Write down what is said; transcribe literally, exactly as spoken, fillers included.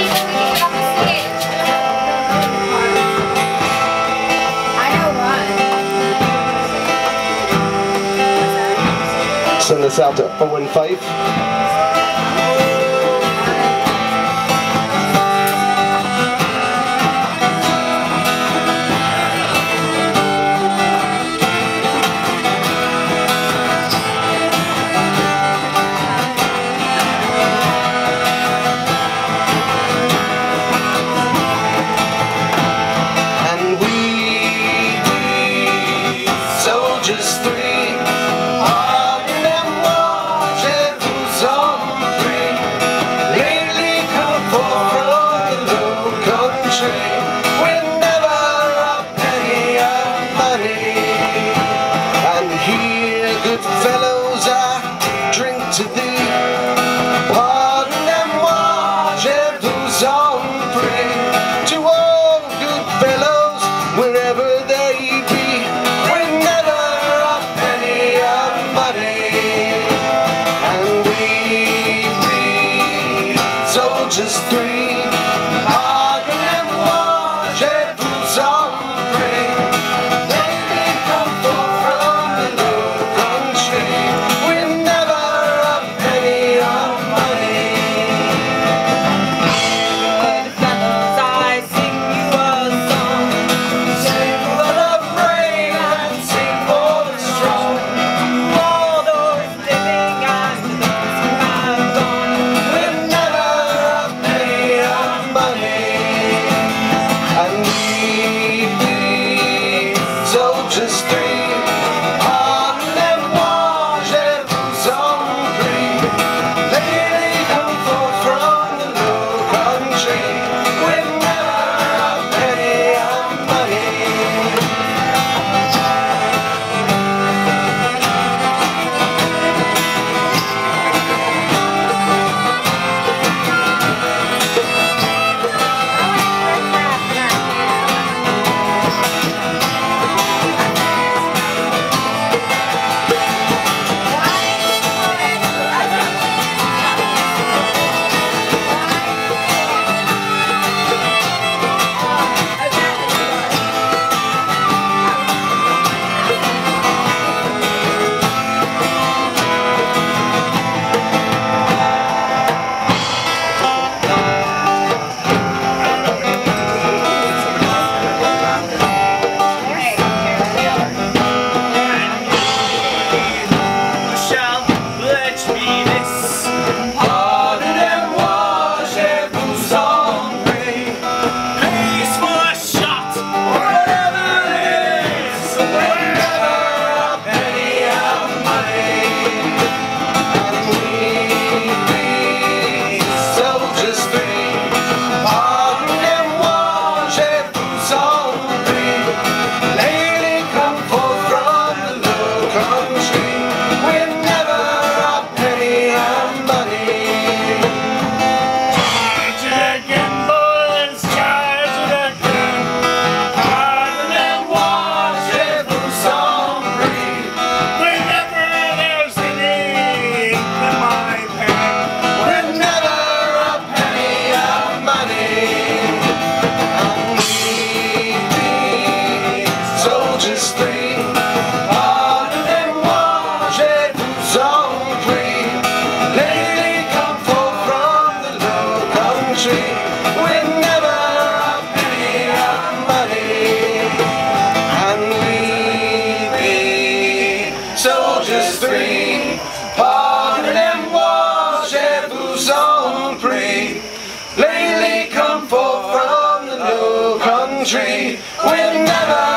Send this out to Owen Fife. And we, we soldiers three. Fellows, I drink to thee. Pardon and moi, je vous en prie. To all good fellows, wherever they be, we're never a penny of money. And we, we, soldiers three. Pardon and moi, je vous en prie. Just three, pardon and moi, je vous en prie. Lady, come forth from the low country, with never a penny of money. Soldiers three, pardonnez-moi, je vous en prie. Lately come forth from the low country, we'll never